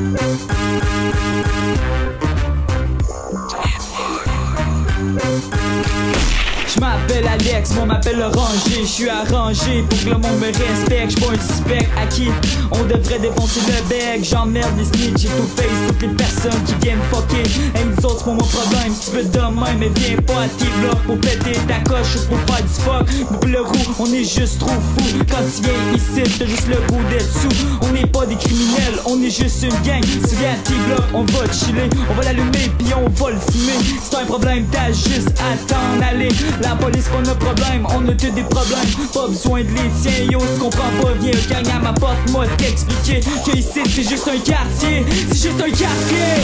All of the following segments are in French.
Je m'appelle Alex, moi m'appelle Loranger. Je suis arrangé pour que le monde me respecte. J'suis pas un suspect à qui on devrait défoncer le bec. J'emmerde les snitch et tout face toutes les personnes qui viennent fucker. Hey, nous autres c'est pas mon problème, si tu veux de même, mais viens pas à tes blocs pour péter ta coche ou pour faire du fuck. Moi pis LeRoux, on est juste trop fou. Quand tu viens ici, t'as juste le goût d'être sous. On n'est pas des criminels, on est juste une gang. Tu viens à tes blocs, on va chiller, on va l'allumer pis on va le fumer. C'est un problème, t'as juste à t'en aller. La police pas notre problème, on a tous des problèmes. Pas besoin de les tiens, yo, tu comprends pas, viens gang à ma porte, moi t'expliquer que ici c'est juste un quartier, c'est juste un quartier.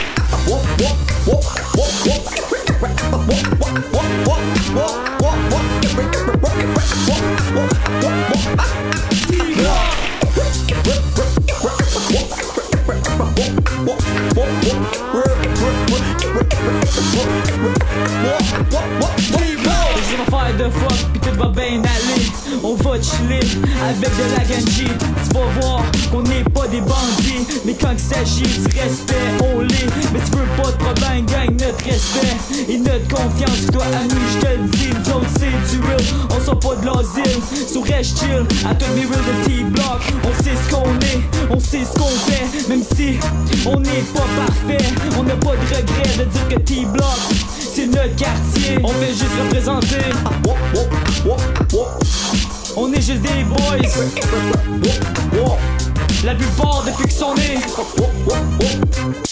Je vais faire de fuck pis tout va bien aller. On va chiller avec de la ganji. Tu vas voir qu'on n'est pas des bandits, mais quand il s'agit du respect, on l'est. Mais tu veux pas de problème, gagne notre respect et notre confiance. Toi à nous, je te le dis, nous autres c'est du real. On sort pas de l'asile, so reste chill. À tous les real de T-Block, on sait ce qu'on est, on sait ce qu'on fait. Même si on n'est pas parfait, on n'a pas de regret de dire que T-Block c'est notre quartier. On fait juste représenter. On est juste des boys. La plupart depuis qu'ils sont nés.